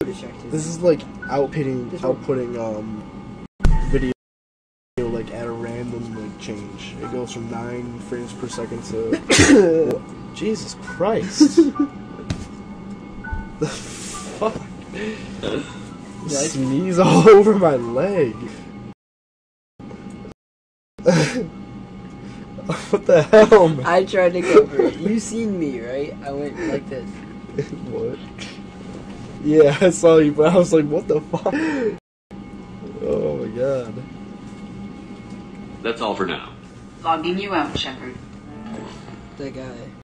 distracted. This is like outputting video like at a random like change. It goes from 9 frames per second to Jesus Christ. The fuck? Sneeze all over my leg. What the hell, man? I tried to go for it. You seen me, right? I went like this. What? Yeah, I saw you, but I was like, what the fuck? Oh my god. That's all for now. Logging you out, Shepard. That guy.